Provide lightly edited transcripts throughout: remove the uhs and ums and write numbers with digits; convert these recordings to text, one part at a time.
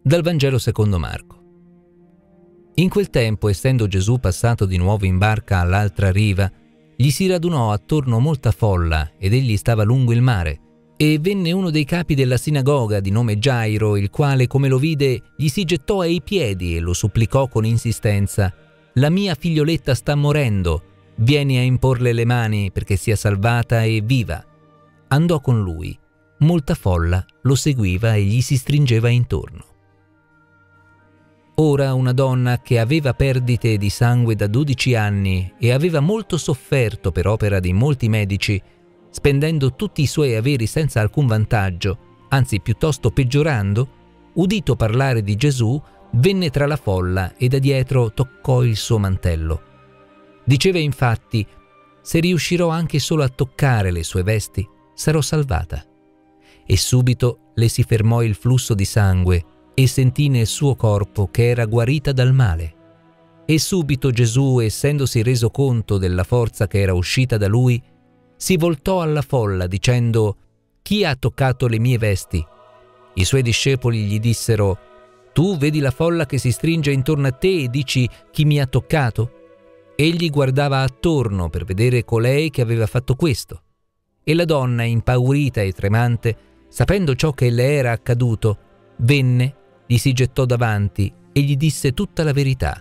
Dal Vangelo secondo Marco. In quel tempo, essendo Gesù passato di nuovo in barca all'altra riva, gli si radunò attorno molta folla ed egli stava lungo il mare. E venne uno dei capi della sinagoga di nome Gairo, il quale, come lo vide, gli si gettò ai piedi e lo supplicò con insistenza: «La mia figlioletta sta morendo, vieni a imporle le mani perché sia salvata e viva». Andò con lui. Molta folla lo seguiva e gli si stringeva intorno. Ora una donna che aveva perdite di sangue da 12 anni e aveva molto sofferto per opera di molti medici, spendendo tutti i suoi averi senza alcun vantaggio, anzi piuttosto peggiorando, udito parlare di Gesù, venne tra la folla e da dietro toccò il suo mantello. Diceva infatti: «Se riuscirò anche solo a toccare le sue vesti, sarò salvata». E subito le si fermò il flusso di sangue e sentì nel suo corpo che era guarita dal male. E subito Gesù, essendosi reso conto della forza che era uscita da lui, si voltò alla folla dicendo: «Chi ha toccato le mie vesti?» I suoi discepoli gli dissero: «Tu vedi la folla che si stringe intorno a te e dici: chi mi ha toccato?» Egli guardava attorno per vedere colei che aveva fatto questo. E la donna, impaurita e tremante, sapendo ciò che le era accaduto, venne, gli si gettò davanti e gli disse tutta la verità.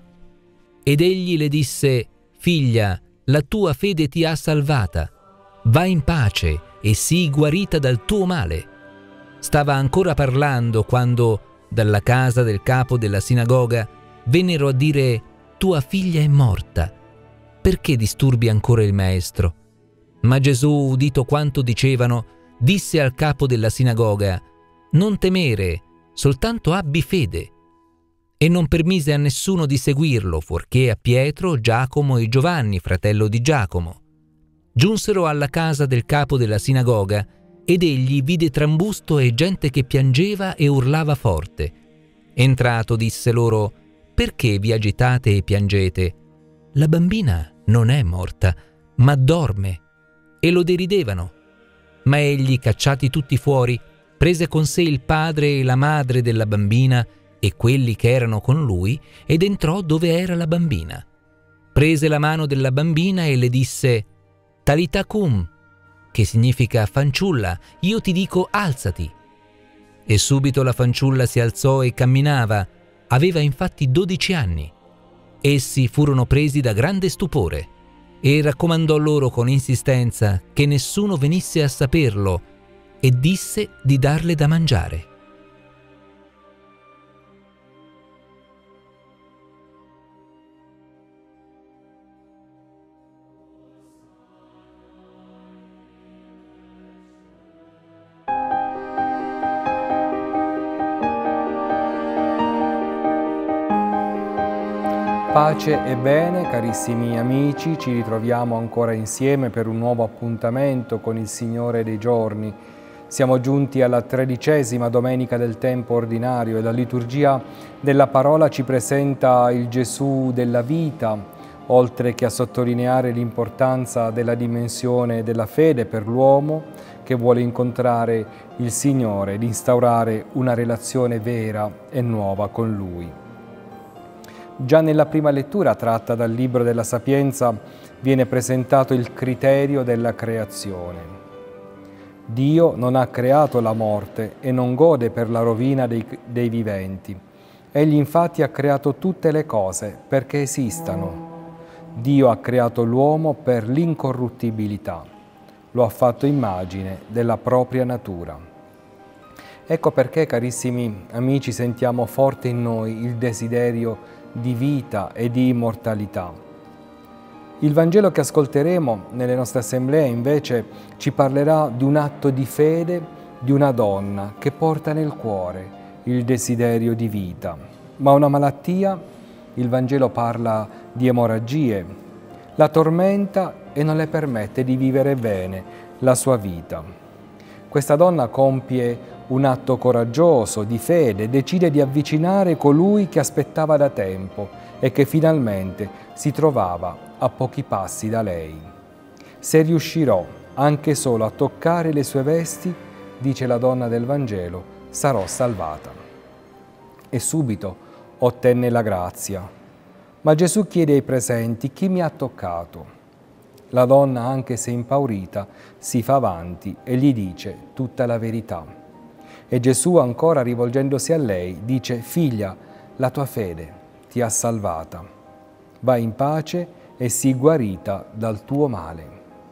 Ed egli le disse: «Figlia, la tua fede ti ha salvata. Va in pace e sii guarita dal tuo male». Stava ancora parlando quando, dalla casa del capo della sinagoga, vennero a dire: «Tua figlia è morta. Perché disturbi ancora il maestro?» Ma Gesù, udito quanto dicevano, disse al capo della sinagoga: «Non temere, soltanto abbi fede». E non permise a nessuno di seguirlo, fuorché a Pietro, Giacomo e Giovanni, fratello di Giacomo. Giunsero alla casa del capo della sinagoga ed egli vide trambusto e gente che piangeva e urlava forte. Entrato disse loro: «Perché vi agitate e piangete? La bambina non è morta, ma dorme». E lo deridevano. Ma egli, cacciati tutti fuori, prese con sé il padre e la madre della bambina e quelli che erano con lui ed entrò dove era la bambina. Prese la mano della bambina e le disse: «Talita cum», che significa: «Fanciulla, io ti dico alzati». E subito la fanciulla si alzò e camminava, aveva infatti 12 anni. Essi furono presi da grande stupore e raccomandò loro con insistenza che nessuno venisse a saperlo e disse di darle da mangiare. Pace e bene, carissimi amici, ci ritroviamo ancora insieme per un nuovo appuntamento con il Signore dei giorni. Siamo giunti alla 13ª domenica del tempo ordinario e la liturgia della parola ci presenta il Gesù della vita, oltre che a sottolineare l'importanza della dimensione della fede per l'uomo che vuole incontrare il Signore ed instaurare una relazione vera e nuova con Lui. Già nella prima lettura tratta dal Libro della Sapienza viene presentato il criterio della creazione. Dio non ha creato la morte e non gode per la rovina dei viventi. Egli infatti ha creato tutte le cose perché esistano. Dio ha creato l'uomo per l'incorruttibilità. Lo ha fatto immagine della propria natura. Ecco perché, carissimi amici, sentiamo forte in noi il desiderio di vita e di immortalità. Il Vangelo che ascolteremo nelle nostre assemblee invece ci parlerà di un atto di fede di una donna che porta nel cuore il desiderio di vita. Ma una malattia, il Vangelo parla di emorragie, la tormenta e non le permette di vivere bene la sua vita. Questa donna compie un atto coraggioso, di fede, decide di avvicinare colui che aspettava da tempo e che finalmente si trovava a pochi passi da lei. Se riuscirò anche solo a toccare le sue vesti, dice la donna del Vangelo, sarò salvata. e subito ottenne la grazia. Ma Gesù chiede ai presenti: chi mi ha toccato? La donna, anche se impaurita, si fa avanti e gli dice tutta la verità. E Gesù, ancora rivolgendosi a lei, dice: figlia, la tua fede ti ha salvata. Vai in pace e sii guarita dal tuo male.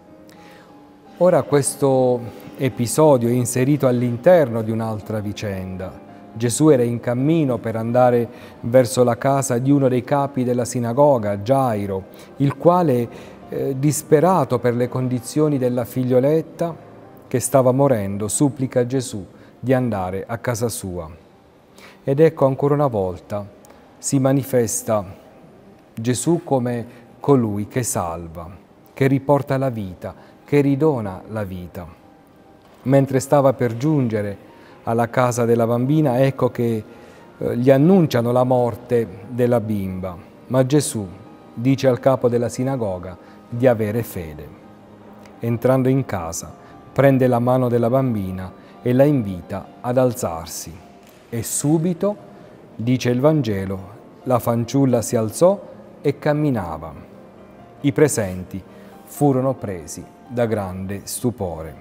Ora questo episodio è inserito all'interno di un'altra vicenda. Gesù era in cammino per andare verso la casa di uno dei capi della sinagoga, Gairo, il quale, disperato per le condizioni della figlioletta che stava morendo, supplica Gesù di andare a casa sua. Ed ecco, ancora una volta si manifesta Gesù come colui che salva, che riporta la vita, che ridona la vita. Mentre stava per giungere alla casa della bambina, ecco che gli annunciano la morte della bimba, ma Gesù dice al capo della sinagoga di avere fede. Entrando in casa, prende la mano della bambina e la invita ad alzarsi. E subito, dice il Vangelo, la fanciulla si alzò e camminava. I presenti furono presi da grande stupore.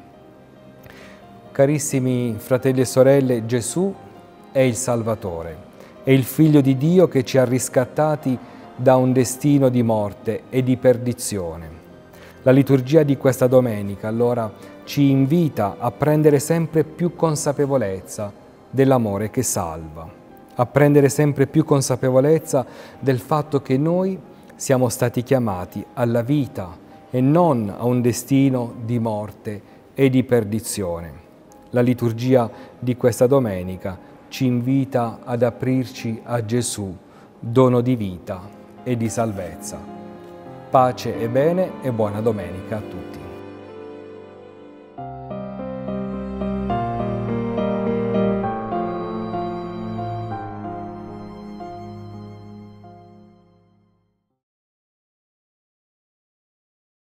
Carissimi fratelli e sorelle, Gesù è il Salvatore, è il Figlio di Dio che ci ha riscattati da un destino di morte e di perdizione. La liturgia di questa domenica allora ci invita a prendere sempre più consapevolezza dell'amore che salva, a prendere sempre più consapevolezza del fatto che noi siamo stati chiamati alla vita e non a un destino di morte e di perdizione. La liturgia di questa domenica ci invita ad aprirci a Gesù, dono di vita e di salvezza. Pace e bene e buona domenica a tutti.